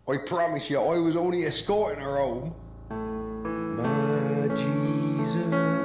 I promise you, I was only escorting her home. My Jesus.